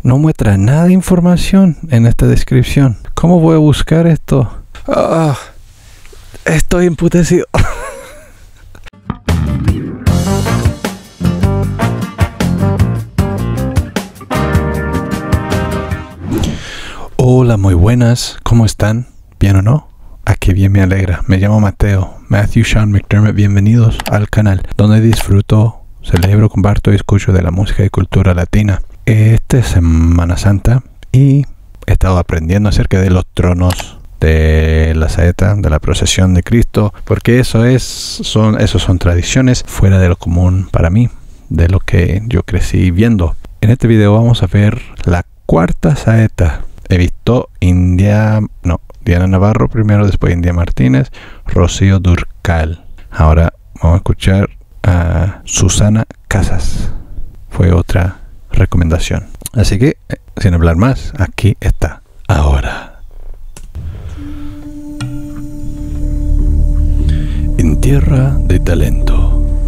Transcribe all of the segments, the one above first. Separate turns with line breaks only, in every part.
no muestra nada de información en esta descripción. ¿Cómo voy a buscar esto? Estoy emputecido. Hola, muy buenas. ¿Cómo están? ¿Bien o no? Ah, qué bien, me alegra. Me llamo Matthew Sean McDermott. Bienvenidos al canal donde disfruto, celebro, comparto y escucho de la música y cultura latina. Esta es Semana Santa y he estado aprendiendo acerca de los tronos, de la saeta, de la procesión de Cristo, porque esos son tradiciones fuera de lo común para mí, de lo que yo crecí viendo. En este video vamos a ver la cuarta saeta. He visto Diana Navarro primero, después India Martínez, Rocío Dúrcal. Ahora vamos a escuchar a Susana Casas. Fue otra recomendación. Así que, sin hablar más, aquí está. Ahora. En tierra de talento.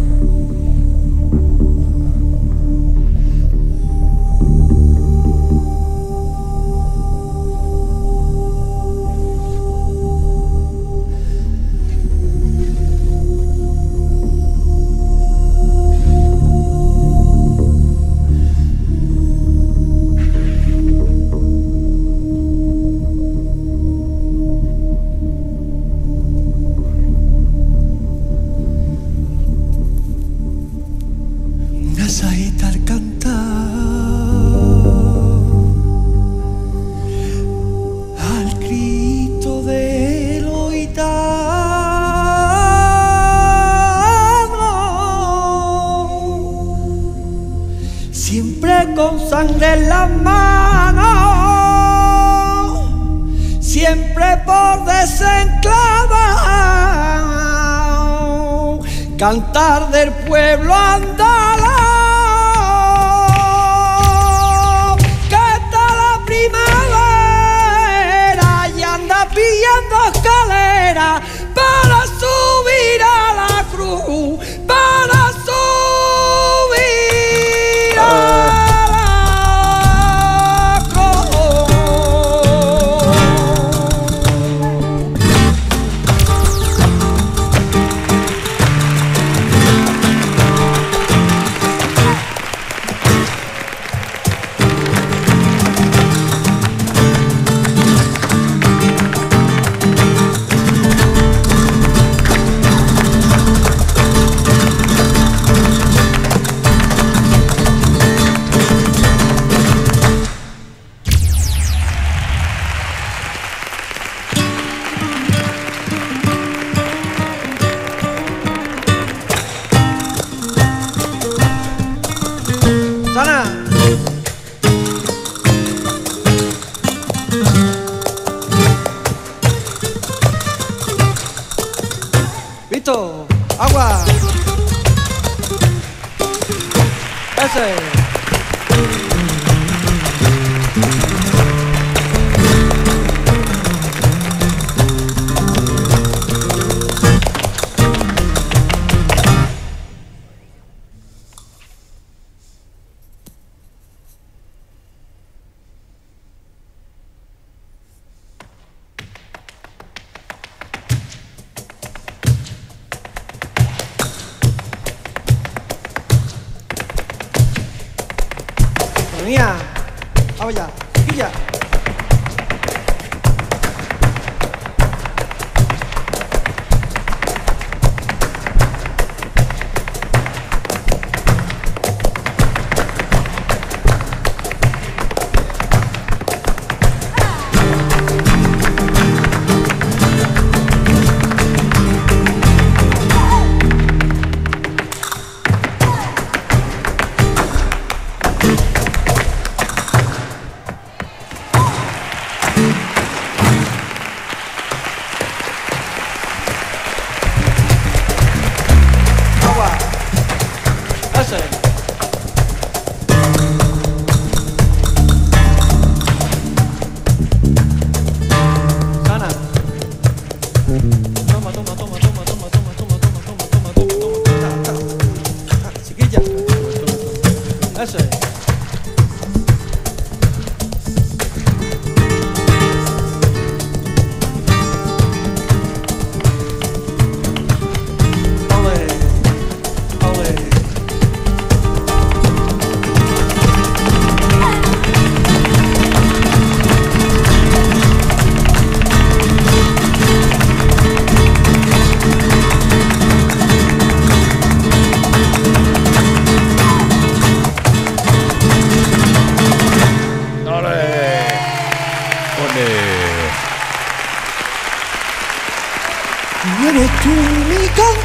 Saeta al cantar, al grito del oitano, siempre con sangre en las manos, siempre por desenclavar, cantar del pueblo andaluz. Pillando escalera para subir a la cruz, para subir a la Sana. Visto, agua. Ese. Mía, vamos ya, chiquilla.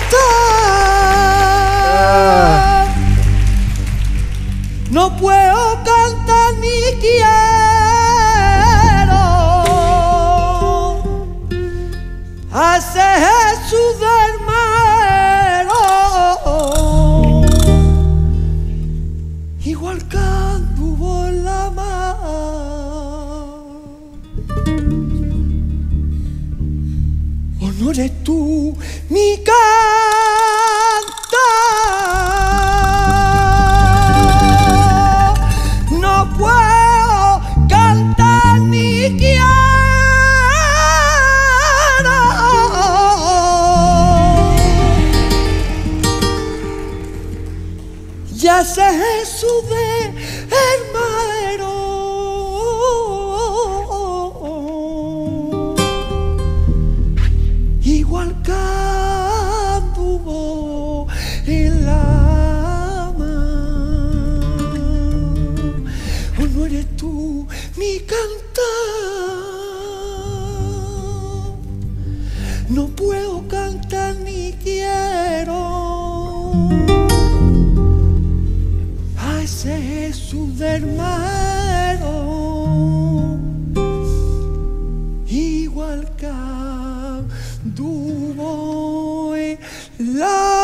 No puedo cantar ni quiero a ese Jesús del Mero, igual que anduvo en la mar. ¿O no eres tú mi cantar? No puedo cantar ni quiero. Ya sé Jesús de hermano, igual que anduvo en la mar. ¿O no eres tú mi cantar? No puedo cantar ni quiero a ese Jesús de hermano, igual que anduvo en la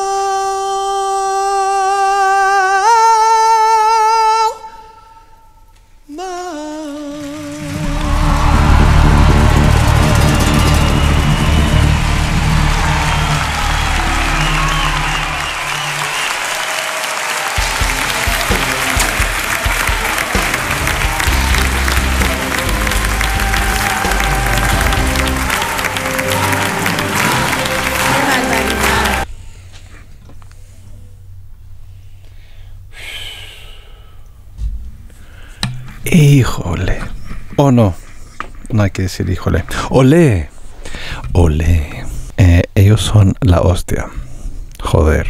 Híjole. Oh, no. No hay que decir híjole. Olé. Olé. Ellos son la hostia. Joder.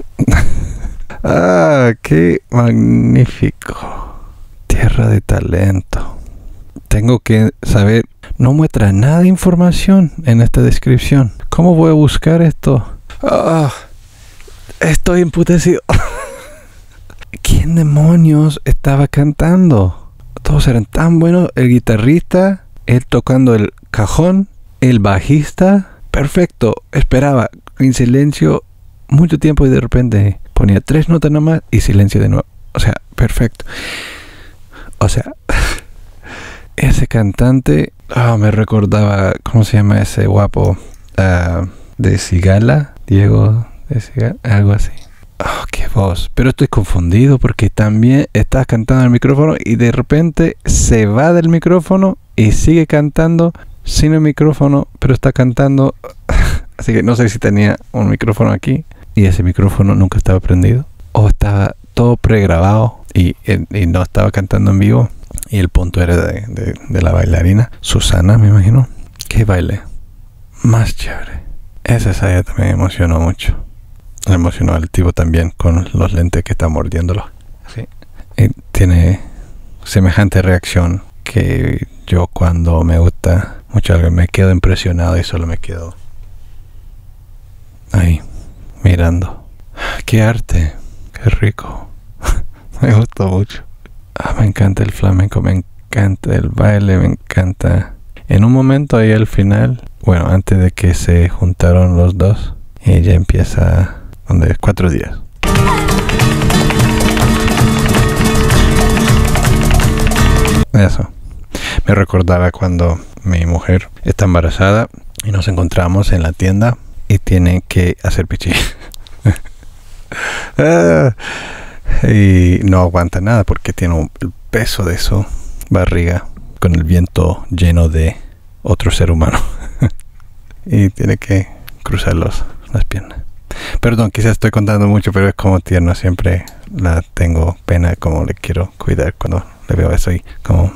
Ah, qué magnífico. Tierra de talento. Tengo que saber. No muestra nada de información en esta descripción. ¿Cómo voy a buscar esto? Ah, estoy emputecido. ¿Quién demonios estaba cantando? Todos eran tan buenos. El guitarrista, él tocando el cajón, el bajista. Perfecto. Esperaba en silencio mucho tiempo y de repente ponía 3 notas nomás y silencio de nuevo. O sea, perfecto. O sea, ese cantante me recordaba, ¿cómo se llama ese guapo? De Cigala, Diego de Cigala, algo así. Oh, qué voz. Pero estoy confundido porque también estás cantando al micrófono y de repente se va del micrófono y sigue cantando sin el micrófono, pero está cantando. Así que no sé si tenía un micrófono aquí y ese micrófono nunca estaba prendido o estaba todo pregrabado y no estaba cantando en vivo. Y el punto era de la bailarina Susana, me imagino. ¿Qué baile? Más chévere. Esa saya también me emocionó mucho. Me emocionó al tipo también con los lentes que está mordiéndolo. Sí. Y tiene semejante reacción que yo cuando me gusta mucho algo me quedo impresionado y solo me quedo ahí mirando. ¡Qué arte! ¡Qué rico! Me gustó mucho. Me encanta el flamenco, me encanta el baile, me encanta. En un momento ahí al final, bueno, antes de que se juntaron los dos, ella empieza... donde 4 días. Eso. Me recordaba cuando mi mujer está embarazada y nos encontramos en la tienda y tiene que hacer pichí. Y no aguanta nada porque tiene el peso de su barriga con el viento lleno de otro ser humano. Y tiene que cruzar las piernas. Perdón, quizás estoy contando mucho, pero es como tierno. Siempre la tengo pena, como le quiero cuidar cuando le veo eso y como...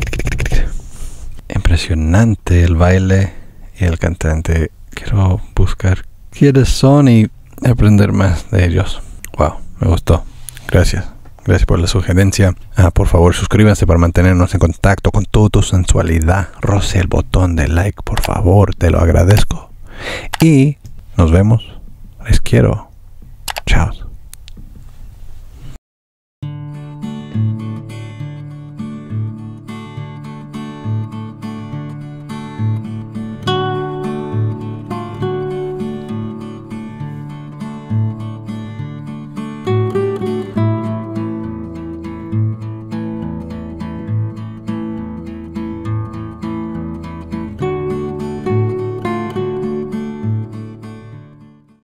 Impresionante el baile y el cantante. Quiero buscar quiénes son y aprender más de ellos. Wow, me gustó. Gracias. Gracias por la sugerencia. Por favor, suscríbanse para mantenernos en contacto con toda tu sensualidad. Roce el botón de like, por favor. Te lo agradezco. Y nos vemos Les quiero. Chao.